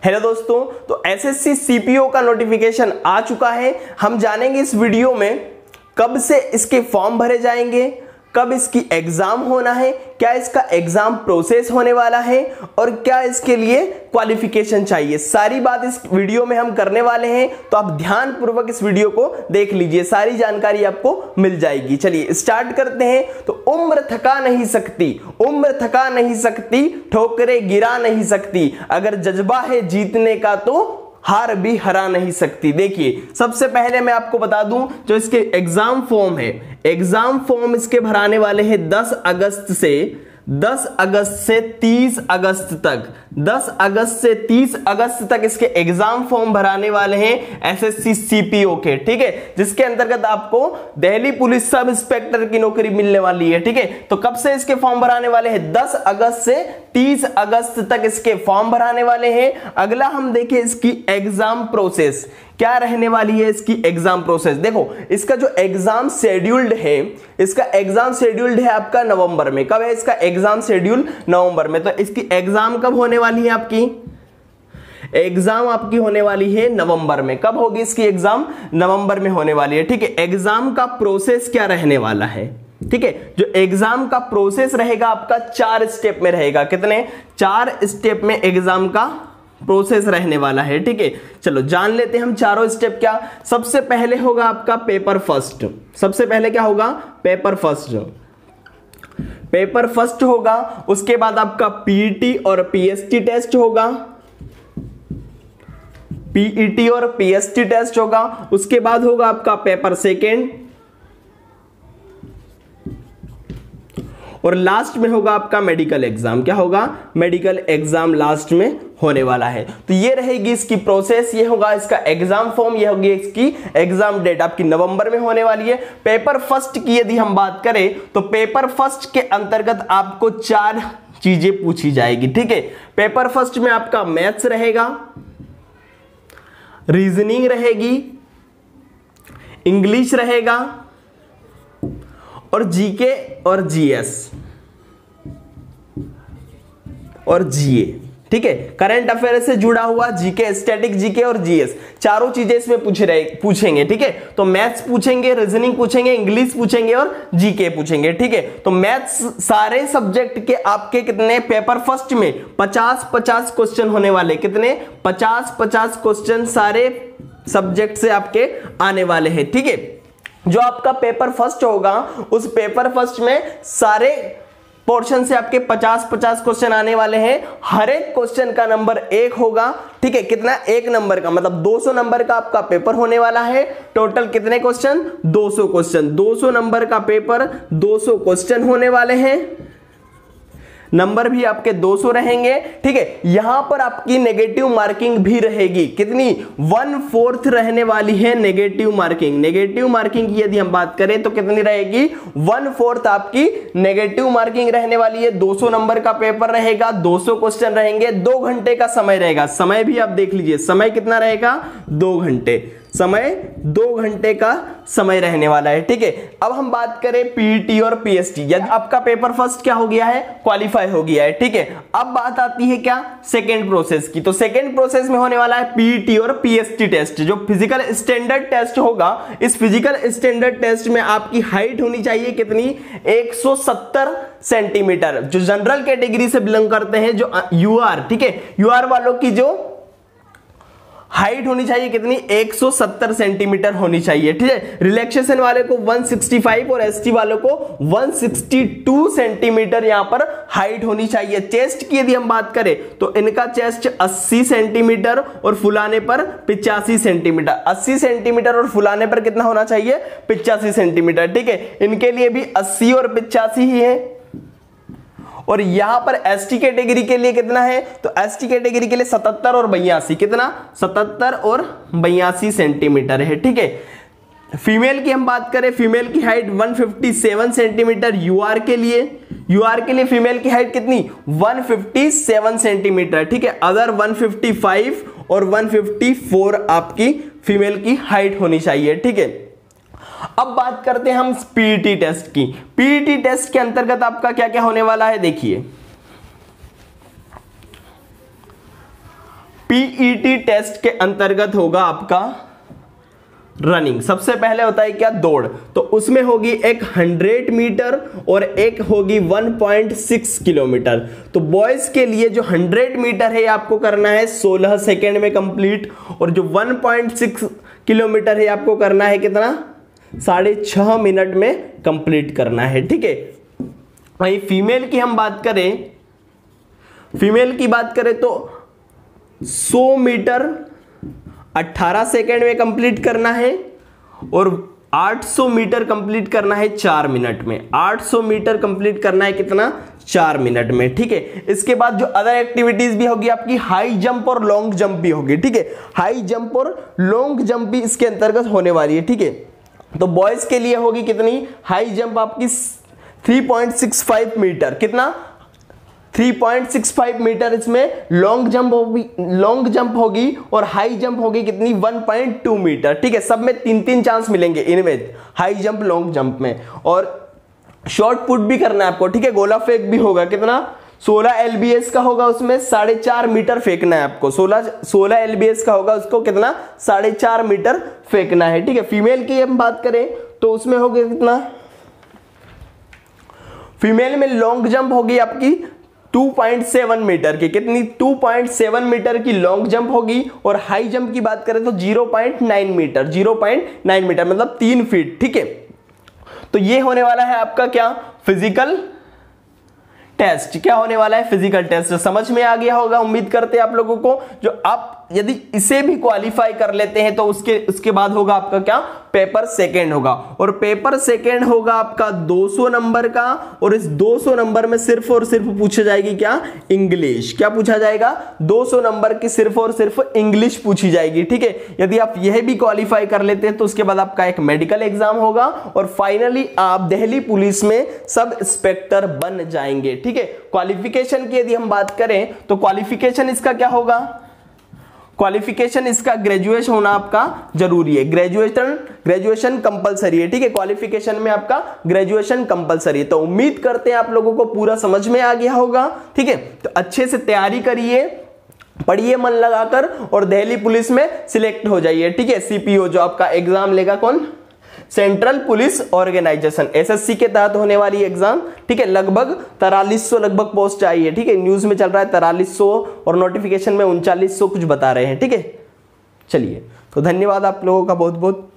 Hello दोस्तों, तो SSC CPO का नोटिफिकेशन आ चुका है। हम जानेंगे इस वीडियो में कब से इसके फॉर्म भरे जाएंगे, कब इसकी एग्जाम होना है, क्या इसका एग्जाम प्रोसेस होने वाला है और क्या इसके लिए क्वालिफिकेशन चाहिए। सारी बात इस वीडियो में हम करने वाले हैं, तो आप ध्यान पूर्वक इस वीडियो को देख लीजिए, सारी जानकारी आपको मिल जाएगी। चलिए स्टार्ट करते हैं। तो उम्र थका नहीं सकती, उम्र थका नहीं सकती, ठोकरें गिरा नहीं सकती, अगर जज्बा है जीतने का तो हार भी हरा नहीं सकती। देखिए सबसे पहले मैं आपको बता दूं, जो इसके एग्जाम फॉर्म है, एग्जाम फॉर्म इसके भराने वाले हैं 10 अगस्त से 30 अगस्त तक, 10 अगस्त से 30 अगस्त तक इसके एग्जाम फॉर्म भराने वाले हैं एसएससी सीपीओ के। ठीक है, जिसके अंतर्गत आपको दिल्ली पुलिस सब इंस्पेक्टर की नौकरी मिलने वाली है। ठीक है, तो कब से इसके फॉर्म भराने वाले हैं? 10 अगस्त से 30 अगस्त तक इसके फॉर्म भराने वाले हैं। अगला हम देखें इसकी एग्जाम प्रोसेस क्या रहने वाली है। इसकी एग्जाम प्रोसेस देखो, इसका जो एग्जाम शेड्यूल्ड है, इसका एग्जाम शेड्यूल्ड है आपका नवंबर में। कब है इसका एग्जाम शेड्यूल? नवंबर में। तो इसकी एग्जाम कब होने वाली है? आपकी एग्जाम आपकी होने वाली है नवंबर में। कब होगी इसकी एग्जाम? नवंबर में होने वाली है। ठीक है, एग्जाम का प्रोसेस क्या रहने वाला है? ठीक है, जो एग्जाम का प्रोसेस रहेगा आपका 4 स्टेप में रहेगा। कितने? 4 स्टेप में एग्जाम का प्रोसेस रहने वाला है। ठीक है, चलो जान लेते हैं हम चारों स्टेप क्या। सबसे पहले होगा आपका पेपर फर्स्ट। सबसे पहले क्या होगा? Paper first. पेपर फर्स्ट होगा, उसके बाद आपका पीईटी और पीएसटी टेस्ट होगा, पीईटी और पीएसटी टेस्ट होगा। उसके बाद होगा आपका पेपर सेकेंड और लास्ट में होगा आपका मेडिकल एग्जाम। क्या होगा? मेडिकल एग्जाम लास्ट में होने वाला है। तो ये रहेगी इसकी प्रोसेस, ये होगा इसका एग्जाम फॉर्म, ये होगी इसकी एग्जाम डेट आपकी नवंबर में होने वाली है। पेपर फर्स्ट की यदि हम बात करें तो पेपर फर्स्ट के अंतर्गत आपको 4 चीजें पूछी जाएगी। ठीक है, पेपर फर्स्ट में आपका मैथ्स रहेगा, रीजनिंग रहेगी, इंग्लिश रहेगा और जीके और जीएस और जीए। ठीक है, करंट अफेयर से जुड़ा हुआ जीके, स्टैटिक जीके और जीएस, चारों चीजें इसमें पूछेंगे। ठीक है, तो मैथ्स पूछेंगे, रीजनिंग पूछेंगे, इंग्लिश पूछेंगे और जीके पूछेंगे। ठीक है, तो मैथ्स सारे सब्जेक्ट के आपके कितने पेपर फर्स्ट में 50-50 क्वेश्चन होने वाले। कितने? 50-50 क्वेश्चन सारे सब्जेक्ट से आपके आने वाले हैं। ठीक है, जो आपका पेपर फर्स्ट होगा उस पेपर फर्स्ट में सारे पोर्शन से आपके 50-50 क्वेश्चन आने वाले हैं। हर एक क्वेश्चन का नंबर 1 होगा। ठीक है, कितना? 1 नंबर का, मतलब 200 नंबर का आपका पेपर होने वाला है। टोटल कितने क्वेश्चन? 200 क्वेश्चन। 200 नंबर का पेपर, 200 क्वेश्चन होने वाले हैं, नंबर भी आपके 200 रहेंगे। ठीक है, यहां पर आपकी नेगेटिव मार्किंग भी रहेगी। कितनी? 1/4 रहने वाली है नेगेटिव मार्किंग। नेगेटिव मार्किंग की यदि हम बात करें तो कितनी रहेगी? 1/4 आपकी नेगेटिव मार्किंग रहने वाली है। 200 नंबर का पेपर रहेगा, 200 क्वेश्चन रहेंगे, 2 घंटे का समय रहेगा। समय भी आप देख लीजिए, समय कितना रहेगा? 2 घंटे। समय 2 घंटे का समय रहने वाला है। ठीक है, अब हम बात करें पीईटी और पीएसटी। यदि आपका पेपर फर्स्ट क्या हो गया है? क्वालिफाई हो गया है। ठीक है, अब बात आती है क्या? सेकेंड प्रोसेस की। तो सेकेंड प्रोसेस में होने वाला है पीईटी और पीएसटी टेस्ट, जो फिजिकल स्टैंडर्ड टेस्ट होगा। इस फिजिकल स्टैंडर्ड टेस्ट में आपकी हाइट होनी चाहिए कितनी? 170 सेंटीमीटर। जो जनरल कैटेगरी से बिलोंग करते हैं, जो यूआर, ठीक है, यूआर वालों की जो हाइट होनी चाहिए कितनी? 170 सेंटीमीटर होनी चाहिए। ठीक है, रिलैक्सेशन वाले को 165 और एसटी वालों को 162 सेंटीमीटर यहां पर हाइट होनी चाहिए। चेस्ट की यदि हम बात करें तो इनका चेस्ट 80 सेंटीमीटर और फुलाने पर 85 सेंटीमीटर। 80 सेंटीमीटर और फुलाने पर कितना होना चाहिए? 85 सेंटीमीटर। ठीक है, इनके लिए भी 80 और 85 ही है। और यहां पर एसटी कैटेगरी के लिए कितना है? तो एसटी कैटेगरी के लिए 77 और 82। कितना? 77 और 82 सेंटीमीटर है। ठीक है, फीमेल की हम बात करें, फीमेल की हाइट 157 सेंटीमीटर यूआर के लिए। यूआर के लिए फीमेल की हाइट कितनी? 157 सेंटीमीटर। ठीक है, अदर 155 और 154 आपकी फीमेल की हाइट होनी चाहिए। ठीक है, अब बात करते हैं हम पीईटी टेस्ट की। पीईटी टेस्ट के अंतर्गत आपका क्या क्या होने वाला है देखिए। पीईटी टेस्ट के अंतर्गत होगा आपका रनिंग। सबसे पहले होता है क्या, दौड़, तो उसमें होगी एक 100 मीटर और एक होगी 1.6 किलोमीटर। तो बॉयज के लिए जो 100 मीटर है आपको करना है 16 सेकेंड में कंप्लीट, और जो 1.6 किलोमीटर है आपको करना है कितना, 6.5 मिनट में कंप्लीट करना है। ठीक है, वहीं फीमेल की हम बात करें, फीमेल की बात करें तो 100 मीटर 18 सेकेंड में कंप्लीट करना है, और 800 मीटर कंप्लीट करना है 4 मिनट में। 800 मीटर कंप्लीट करना है कितना, 4 मिनट में। ठीक है, इसके बाद जो अदर एक्टिविटीज भी होगी आपकी, हाई जंप और लॉन्ग जंप भी होगी। ठीक है, हाई जंप और लॉन्ग जंप भी इसके अंतर्गत होने वाली है। ठीक है, तो बॉयज के लिए होगी कितनी, हाई जंप आपकी 3.65 मीटर, कितना 3.65 मीटर। इसमें लॉन्ग जंप होगी और हाई जंप होगी कितनी, 1.2 मीटर। ठीक है, सब में 3-3 चांस मिलेंगे इनमें, हाई जंप लॉन्ग जंप में। और शॉर्ट पुट भी करना है आपको। ठीक है, गोला फेंक भी होगा, कितना 16 LBS का होगा, उसमें 4.5 मीटर फेंकना है आपको। 16 LBS का होगा, उसको कितना 4.5 मीटर फेंकना है। ठीक है, फीमेल की हम बात करें तो उसमें होगा कितना, फीमेल में लॉन्ग जंप होगी आपकी 2.7 मीटर की, कितनी 2.7 मीटर की लॉन्ग जंप होगी। और हाई जंप की बात करें तो 0.9 मीटर, 0.9 मीटर मतलब 3 फीट। ठीक है, तो ये होने वाला है आपका क्या, फिजिकल टेस्ट। क्या होने वाला है, फिजिकल टेस्ट। समझ में आ गया होगा, उम्मीद करते हैं आप लोगों को। जो आप यदि इसे भी क्वालिफाई कर लेते हैं तो उसके बाद होगा आपका क्या, पेपर सेकंड होगा। और पेपर सेकंड होगा आपका 200 नंबर का, और इस 200 नंबर में सिर्फ और सिर्फ पूछा जाएगी क्या, इंग्लिश। क्या पूछा जाएगा, 200 नंबर की सिर्फ और सिर्फ इंग्लिश पूछी जाएगी। ठीक है, यदि आप यह भी क्वालिफाई कर लेते हैं तो उसके बाद आपका एक मेडिकल एग्जाम होगा, और फाइनली आप दिल्ली पुलिस में सब इंस्पेक्टर बन जाएंगे। ठीक है, क्वालिफिकेशन की यदि हम बात करें तो क्वालिफिकेशन इसका क्या होगा, क्वालिफिकेशन इसका ग्रेजुएशन होना आपका जरूरी है। ग्रेजुएशन कंपलसरी है। ठीक है, क्वालिफिकेशन में आपका ग्रेजुएशन कंपलसरी है। तो उम्मीद करते हैं आप लोगों को पूरा समझ में आ गया होगा। ठीक है, तो अच्छे से तैयारी करिए, पढ़िए मन लगाकर, और दिल्ली पुलिस में सिलेक्ट हो जाइए। ठीक है, CPO जो आपका एग्जाम लेगा, कौन, सेंट्रल पुलिस ऑर्गेनाइजेशन, SSC के तहत होने वाली एग्जाम। ठीक है, लगभग 4300 लगभग पोस्ट आई है। ठीक है, न्यूज में चल रहा है 4300 और नोटिफिकेशन में 3900 कुछ बता रहे हैं। ठीक है, चलिए, तो धन्यवाद आप लोगों का बहुत बहुत।